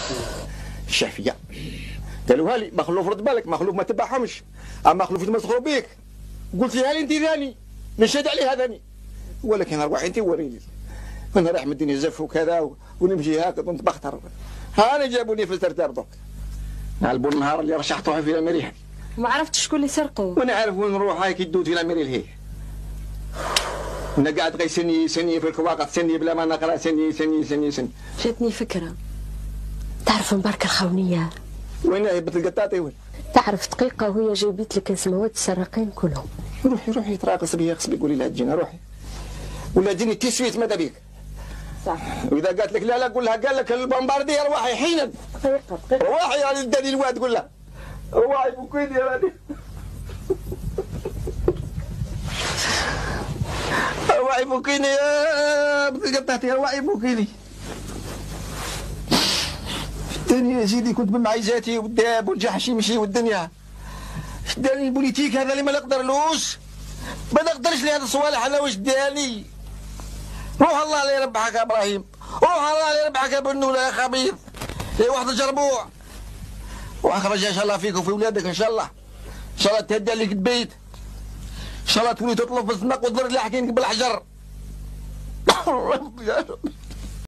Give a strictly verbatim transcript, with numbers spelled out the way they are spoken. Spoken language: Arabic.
الشعفيه قالوها لي مخلوف رد بالك، مخلوف ما تبعهمش، اما مخلوف يتمسخروا بيك. قلت لي انت ثاني نشهد عليها ثاني، ولكن ارواحي انت وريني انا رايح مديني زف وكذا ونمشي هكذا ونتبختر. هاني جابوني في الترتاب دوك نعلبوا النهار اللي رشحتوها في الاميري. ما عرفتش شكون اللي سرقوا. وانا عارف وين نروح هاي كي تدود في الاميري لهيه. انا قاعد غير سني سني في الكواقع، سني بلا ما نقرا، سني سني سني سني. جاتني فكره، تعرف مباركه الخونيه وين هي بنت القطاطي وين؟ تعرف دقيقه وهي جايبت لك سماوات السراقين كلهم. روحي روحي تراقص بيا، خصبي قولي لها تجينا، روحي ولا تجيني تسويت ماذا بيك. صح. واذا قالت لك لا لا قول لها قال لك البومباردير رواحي حينا. دقيقه دقيقه رواحي يا الدليل الواد قول لها رواحي بوكيني يا راني. رواحي بوكيني يا بنت القطاطي، رواحي بوكيني. الثاني يا سيدي كنت بمعيزاتي والداب والجحش يمشي والدنيا. داني البوليتيك هذا اللي ما نقدرلوش، ما نقدرش لهذا الصوالح. انا واش داني؟ روح الله اللي يربحك يا ابراهيم، روح الله اللي يربحك يا بنوله يا خبيث يا واحد الجربوع. واخرج ان شاء الله فيك وفي ولادك ان شاء الله، ان شاء الله تهدى لك البيت، ان شاء الله تولي تطلب في الزنق وتضرب اللي حكينك بالحجر.